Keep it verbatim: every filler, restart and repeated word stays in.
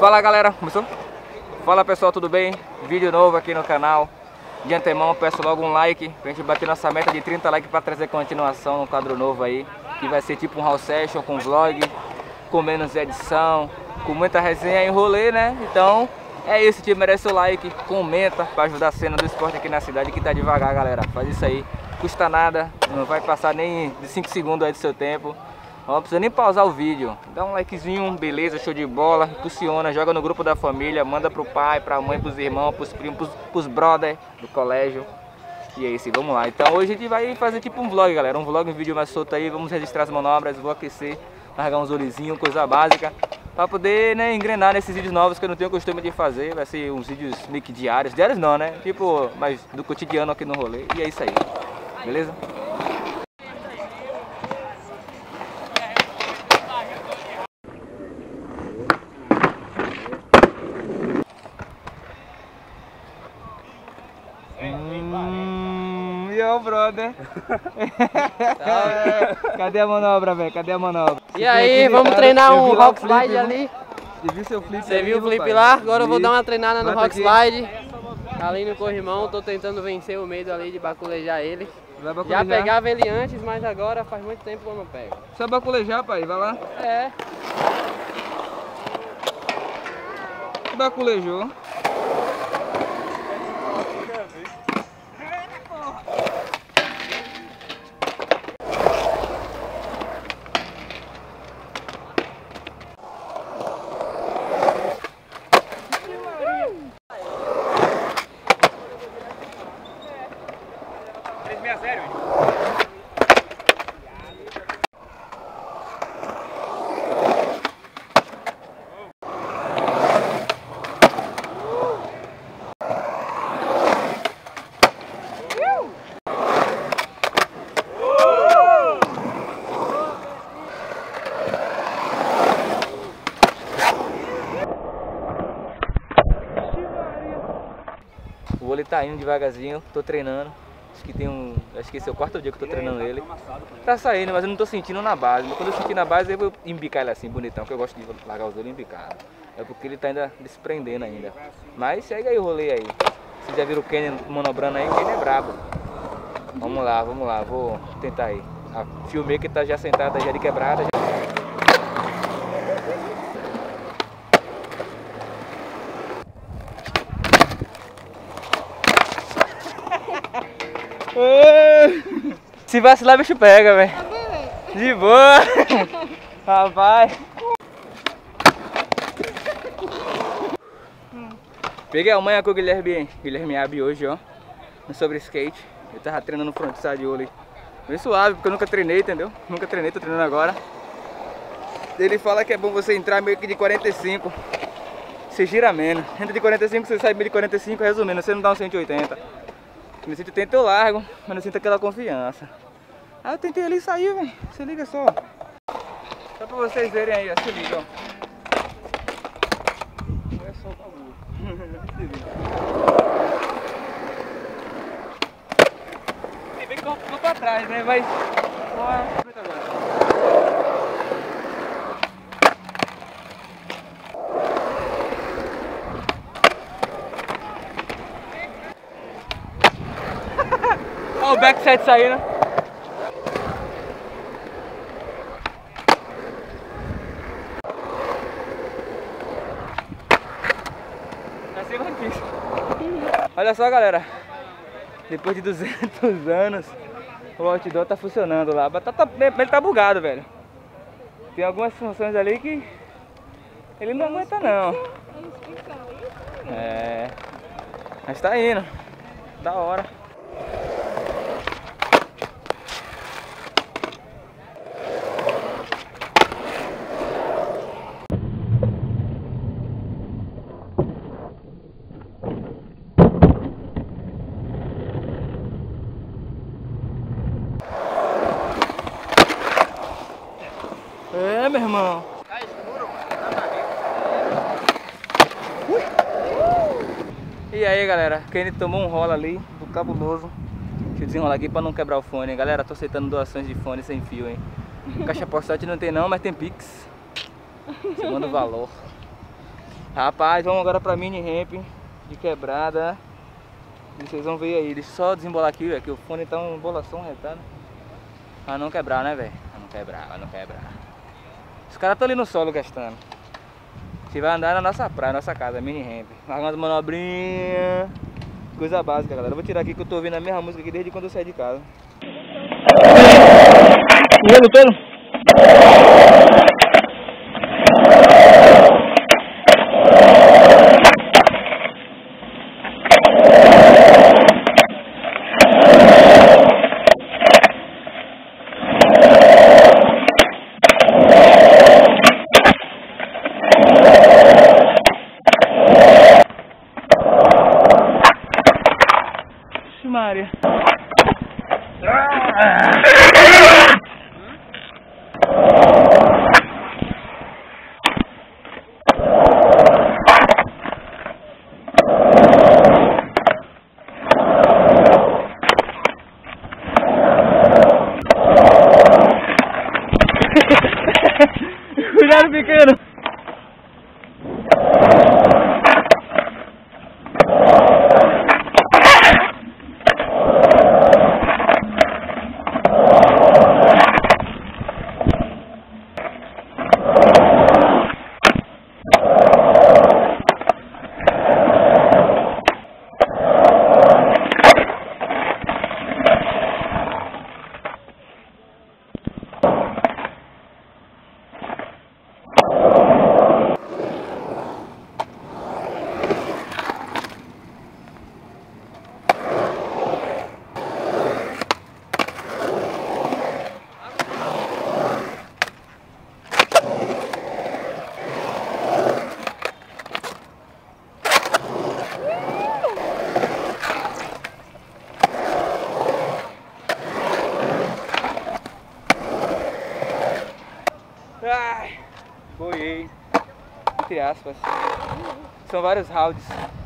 Fala galera, começou? Fala pessoal, tudo bem? Vídeo novo aqui no canal. De antemão peço logo um like pra gente bater nossa meta de trinta likes pra trazer continuação no quadro novo aí, que vai ser tipo um haul session com vlog, com menos edição, com muita resenha e rolê, né? Então é isso, time, merece o like, comenta pra ajudar a cena do esporte aqui na cidade, que tá devagar, galera. Faz isso aí, custa nada, não vai passar nem de cinco segundos aí do seu tempo. Não precisa nem pausar o vídeo. Dá um likezinho, beleza, show de bola. Impulsiona, joga no grupo da família, manda pro pai, pra mãe, pros irmãos, pros primos, pros, pros brother do colégio. E é isso, vamos lá. Então hoje a gente vai fazer tipo um vlog, galera. Um vlog, um vídeo mais solto aí. Vamos registrar as manobras, vou aquecer, largar uns olhozinhos, coisa básica, pra poder, né, engrenar nesses vídeos novos que eu não tenho costume de fazer. Vai ser uns vídeos meio que diários. Diários não, né? Tipo, mas do cotidiano aqui no rolê. E é isso aí, beleza? Hum, e o brother? Cadê a manobra, velho? Cadê a manobra? E aí, vamos treinar um rock slide ali. Você viu seu flip? Você viu o flip lá? Agora eu vou dar uma treinada no rock slide. Ali no corrimão, tô tentando vencer o medo ali de baculejar ele. Já pegava ele antes, mas agora faz muito tempo que eu não pego. Só baculejar, pai, vai lá. É. Baculejou. O vôlei tá indo devagarzinho, tô treinando. Acho que tem um. Acho que esse é o quarto dia que eu tô treinando ele. Tá saindo, mas eu não tô sentindo na base. Mas quando eu sentir na base, eu vou embicar ele assim, bonitão, que eu gosto de largar os olhos e embicar. É porque ele tá ainda desprendendo ainda. Mas segue aí o rolê aí. Vocês já viram o Kenny manobrando aí? O Kenny é brabo. Vamos lá, vamos lá, vou tentar aí. A filmei que tá já sentada já de quebrada. Já... Se vacilar, bicho pega, velho. De boa. Rapaz. Peguei a manha com o Guilherme, Guilherme Abi hoje, ó. Sobre skate. Eu tava treinando frontside de olho. Bem suave, porque eu nunca treinei, entendeu? Nunca treinei, tô treinando agora. Ele fala que é bom você entrar meio que de quarenta e cinco. Você gira menos. Entra de quarenta e cinco, você sai meio de quarenta e cinco, resumindo, você não dá um cento e oitenta. No cento e oitenta eu largo, mas não sinto aquela confiança. Aí eu tentei ali sair, velho. Se liga só. Só pra vocês verem aí, ó. Se liga, ó. É só o bagulho. Se liga. Tem bem que eu ficou pra trás, né? Mas... Bora. Agora. Olha o backside saindo. Olha só, galera. Depois de duzentos anos, o outdoor tá funcionando lá. Tá, tá, ele tá bugado, velho. Tem algumas funções ali que ele não aguenta, não. É. Mas tá indo. Da hora. É, meu irmão. Tá escuro, mano. E aí, galera, Kenny tomou um rola ali, do cabuloso. Deixa eu desenrolar aqui pra não quebrar o fone. Galera, tô aceitando doações de fone sem fio, hein. Caixa postal não tem não, mas tem Pix. Você manda o valor. Rapaz, vamos agora pra mini ramp de quebrada. E vocês vão ver aí. Deixa eu só desembolar aqui, velho, que o fone tá uma embolação retada. Pra não quebrar, né, velho? Pra não quebrar, pra não quebrar. Os caras estão ali no solo gastando. Você vai andar na nossa praia, nossa casa, mini ramp. Largando manobrinha. Coisa básica, galera. Eu vou tirar aqui que eu tô ouvindo a mesma música aqui desde quando eu saí de casa. Vendo todo? Maria. Cuidado, pequeno. Ai, boiei, entre aspas. São vários rounds.